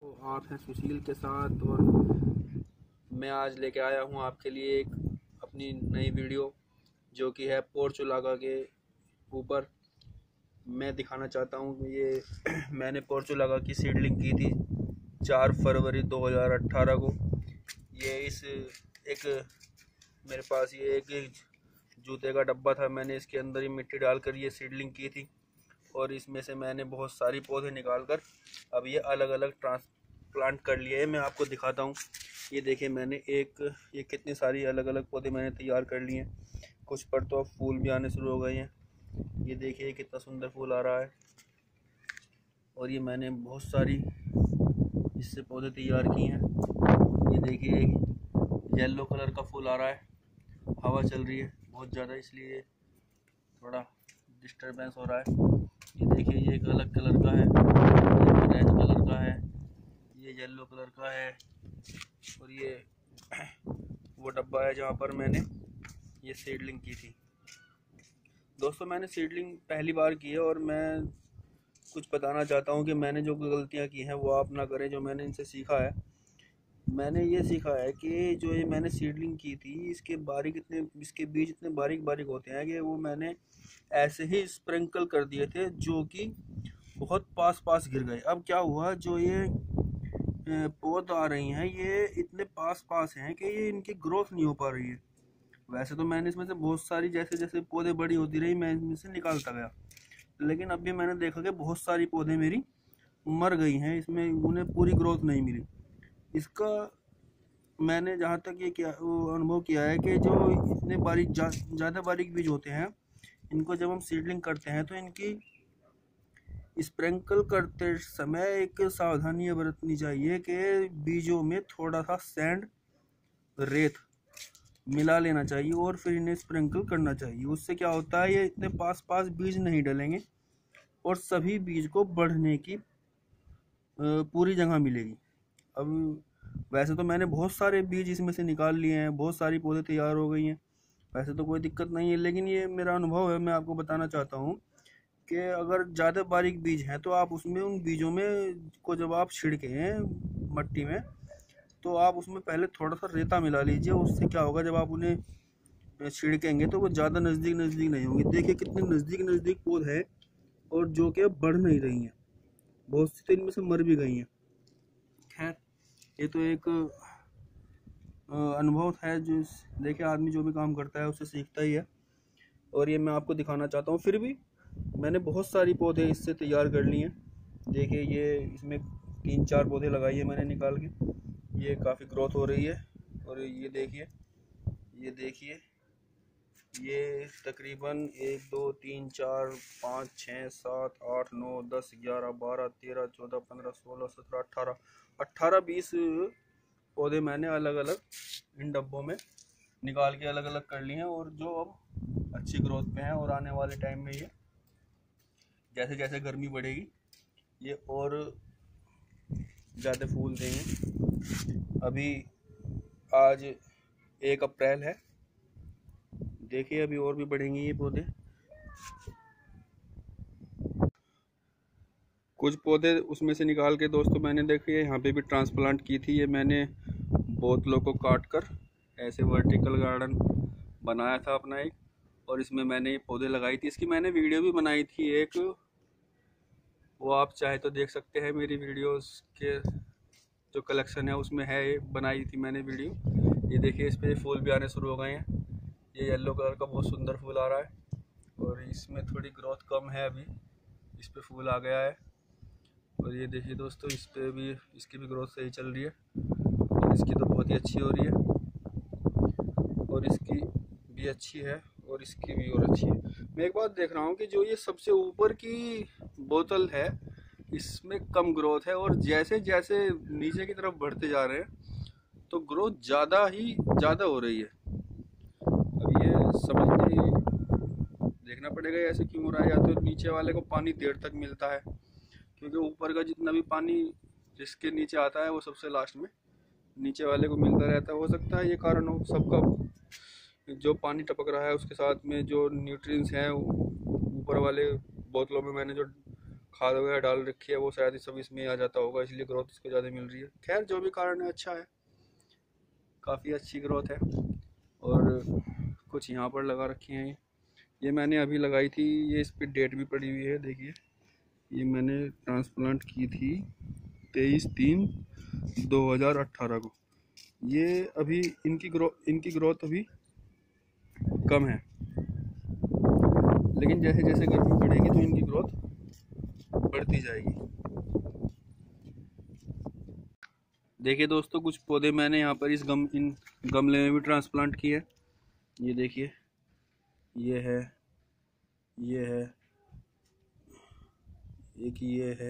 तो आप हैं सुशील के साथ, और मैं आज लेके आया हूँ आपके लिए एक अपनी नई वीडियो जो कि है पोर्चुलागा के ऊपर। मैं दिखाना चाहता हूँ ये मैंने पोर्चुलागा की सीडलिंग की थी 4 फरवरी 2018 को। ये इस एक मेरे पास ये एक जूते का डब्बा था, मैंने इसके अंदर ही मिट्टी डालकर ये सीडलिंग की थी और इसमें से मैंने बहुत सारी पौधे निकालकर अब ये अलग अलग ट्रांसप्लांट कर लिए हैं। मैं आपको दिखाता हूँ। ये देखिए मैंने ये कितनी सारी अलग अलग पौधे मैंने तैयार कर लिए हैं। कुछ पर तो अब फूल भी आने शुरू हो गए हैं। ये देखिए कितना सुंदर फूल आ रहा है। और ये मैंने बहुत सारी इससे पौधे तैयार किए हैं। ये देखिए एक येलो कलर का फूल आ रहा है। हवा चल रही है बहुत ज़्यादा, इसलिए थोड़ा डिस्टरबेंस हो रहा है। ये देखिए ये एक अलग कलर का है, ये रेड कलर का है, ये येलो कलर का है। और ये वो डब्बा है जहाँ पर मैंने ये सीडलिंग की थी। दोस्तों मैंने सीडलिंग पहली बार की है और मैं कुछ बताना चाहता हूँ कि मैंने जो गलतियाँ की हैं वो आप ना करें। जो मैंने इनसे सीखा है, मैंने ये सीखा है कि जो ये मैंने सीडलिंग की थी इसके बीज इतने बारीक बारीक होते हैं कि वो मैंने ऐसे ही स्प्रिंकल कर दिए थे जो कि बहुत पास पास गिर गए। अब क्या हुआ, जो ये पौध आ रही हैं ये इतने पास पास हैं कि ये इनकी ग्रोथ नहीं हो पा रही है। वैसे तो मैंने इसमें से बहुत सारी जैसे जैसे पौधे बड़ी होती रही मैं इनमें से निकालता गया, लेकिन अभी मैंने देखा कि बहुत सारी पौधे मेरी मर गई हैं, इसमें उन्हें पूरी ग्रोथ नहीं मिली। इसका मैंने जहाँ तक ये अनुभव किया है कि जो इतने बारीक ज़्यादा बारीक बीज होते हैं इनको जब हम सीडलिंग करते हैं तो इनकी स्प्रिंकल करते समय एक सावधानी बरतनी चाहिए कि बीजों में थोड़ा सा सैंड रेत मिला लेना चाहिए और फिर इन्हें स्प्रिंकल करना चाहिए। उससे क्या होता है, ये इतने पास पास बीज नहीं डलेंगे और सभी बीज को बढ़ने की पूरी जगह मिलेगी। अब वैसे तो मैंने बहुत सारे बीज इसमें से निकाल लिए हैं, बहुत सारी पौधे तैयार हो गई हैं, वैसे तो कोई दिक्कत नहीं है, लेकिन ये मेरा अनुभव है। मैं आपको बताना चाहता हूँ कि अगर ज़्यादा बारीक बीज हैं तो आप उसमें उन बीजों में को जब आप छिड़कें मट्टी में तो आप उसमें पहले थोड़ा सा रेता मिला लीजिए। उससे क्या होगा, जब आप उन्हें छिड़केंगे तो वो ज़्यादा नज़दीक नज़दीक नहीं होंगे। देखिए कितने नज़दीक नज़दीक पौधे हैं और जो कि अब बढ़ नहीं रही हैं, बहुत सी तो इनमें से मर भी गई हैं। खैर ये तो एक अनुभव है जो देखिए आदमी जो भी काम करता है उससे सीखता ही है, और ये मैं आपको दिखाना चाहता हूँ। फिर भी मैंने बहुत सारी पौधे इससे तैयार कर लिए हैं। देखिए ये इसमें 3-4 पौधे लगाए मैंने निकाल के, ये काफ़ी ग्रोथ हो रही है। और ये देखिए ये तकरीबन 1 2 3 4 5 6 7 8 9 10 11 12 13 14 15 16 17 18 20 पौधे मैंने अलग अलग इन डब्बों में निकाल के अलग अलग कर लिए हैं, और जो अब अच्छी ग्रोथ पे हैं। और आने वाले टाइम में ये जैसे जैसे गर्मी बढ़ेगी ये और ज़्यादा फूल देंगे। अभी आज 1 अप्रैल है, देखिए अभी और भी बढ़ेंगे ये पौधे। कुछ पौधे उसमें से निकाल के दोस्तों मैंने देखिए यहाँ पे भी ट्रांसप्लांट की थी। ये मैंने बोतलों को काट कर ऐसे वर्टिकल गार्डन बनाया था अपना एक, और इसमें मैंने ये पौधे लगाई थी। इसकी मैंने वीडियो भी बनाई थी एक, वो आप चाहे तो देख सकते हैं। मेरी वीडियोस के जो कलेक्शन है उसमें है, ये बनाई थी मैंने वीडियो। ये देखिए इस पर फूल भी आने शुरू हो गए हैं। ये येलो कलर का बहुत सुंदर फूल आ रहा है, और इसमें थोड़ी ग्रोथ कम है, अभी इस पर फूल आ गया है। और ये देखिए दोस्तों इस पर भी इसकी भी ग्रोथ सही चल रही है, और इसकी तो बहुत ही अच्छी हो रही है, और इसकी भी अच्छी है, और इसकी भी और अच्छी है। मैं एक बात देख रहा हूँ कि जो ये सबसे ऊपर की बोतल है इसमें कम ग्रोथ है, और जैसे जैसे नीचे की तरफ बढ़ते जा रहे हैं तो ग्रोथ ज़्यादा हो रही है। अब ये समझने देखना पड़ेगा ऐसे क्यों हो रहा है। या तो नीचे वाले को पानी देर तक मिलता है, क्योंकि ऊपर का जितना भी पानी जिसके नीचे आता है वो सबसे लास्ट में नीचे वाले को मिलता रहता है। हो सकता है ये कारण हो सबका, जो पानी टपक रहा है उसके साथ में जो न्यूट्रिएंट्स हैं ऊपर वाले बोतलों में मैंने जो खाद वगैरह डाल रखी है वो शायद सब इसमें आ जाता होगा, इसलिए ग्रोथ इसको ज़्यादा मिल रही है। खैर जो भी कारण है, अच्छा है, काफ़ी अच्छी ग्रोथ है। और कुछ यहाँ पर लगा रखी हैं, ये मैंने अभी लगाई थी, ये इस पर डेट भी पड़ी हुई है, देखिए ये मैंने ट्रांसप्लांट की थी 23/3/2018 को। ये अभी इनकी ग्रोथ अभी कम है, लेकिन जैसे जैसे गर्मी बढ़ेगी तो इनकी ग्रोथ बढ़ती जाएगी। देखिए दोस्तों, कुछ पौधे मैंने यहाँ पर इन गमले में भी ट्रांसप्लांट किए। ये देखिए, ये है, ये है, एक ये है,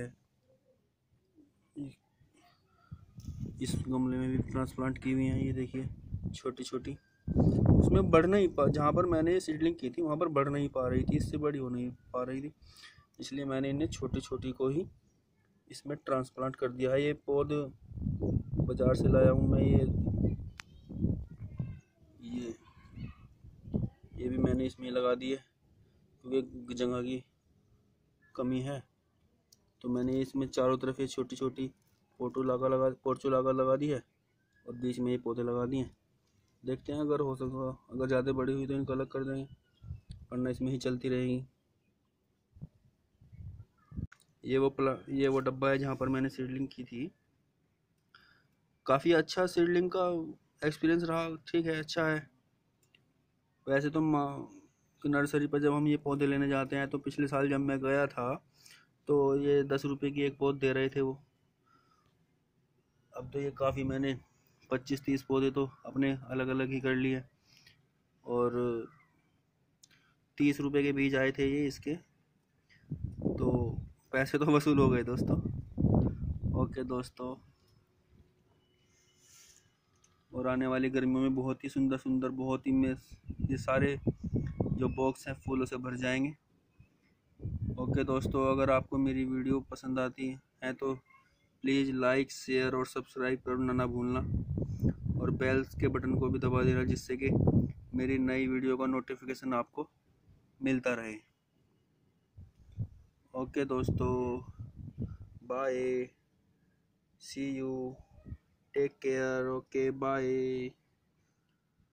इस गमले में भी ट्रांसप्लांट की हुई हैं। ये देखिए छोटी छोटी, उसमें बढ़ नहीं पा, जहाँ पर मैंने सीडलिंग की थी वहाँ पर बढ़ नहीं पा रही थी, इससे बड़ी हो नहीं पा रही थी, इसलिए मैंने इन्हें छोटी छोटी को ही इसमें ट्रांसप्लांट कर दिया है। ये पौध बाज़ार से लाया हूँ मैं, ये भी मैंने इसमें लगा दिए, क्योंकि जगह की कमी है, तो मैंने इसमें चारों तरफ ये छोटी छोटी पोर्चुलागा लगा दी है, और बीच में ये पौधे लगा दिए। देखते हैं, अगर हो सका, अगर ज़्यादा बड़ी हुई तो इनको अलग कर देंगे, वरना इसमें ही चलती रहेगी। ये वो डब्बा है जहाँ पर मैंने सीडलिंग की थी। काफ़ी अच्छा सीडलिंग का एक्सपीरियंस रहा, ठीक है, अच्छा है। वैसे तो नर्सरी पर जब हम ये पौधे लेने जाते हैं, तो पिछले साल जब मैं गया था तो ये 10 रुपये की एक पौध दे रहे थे वो। अब तो ये काफ़ी, मैंने 25-30 पौधे तो अपने अलग अलग ही कर लिए, और 30 रुपये के बीज आए थे ये इसके, तो पैसे तो वसूल हो गए दोस्तों। ओके दोस्तों, और आने वाली गर्मियों में बहुत ही सुंदर सुंदर, बहुत ही में ये सारे जो बॉक्स हैं फूलों से भर जाएंगे। ओके दोस्तों, अगर आपको मेरी वीडियो पसंद आती है तो प्लीज़ लाइक, शेयर और सब्सक्राइब करना ना भूलना, और बेल के बटन को भी दबा देना, जिससे कि मेरी नई वीडियो का नोटिफिकेशन आपको मिलता रहे। ओके दोस्तों, bye, see you, take care, okay bye.